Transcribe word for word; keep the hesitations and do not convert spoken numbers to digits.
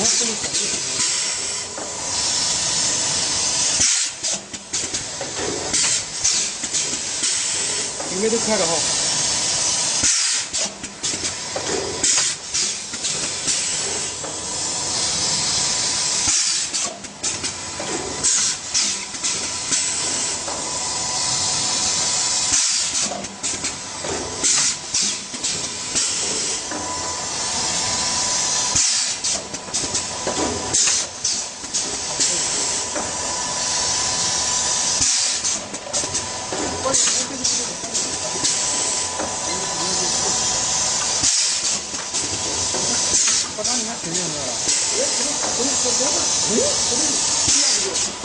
应该都开了哈。 把它你看前面那个了，哎，怎么怎么怎么？哎，怎么？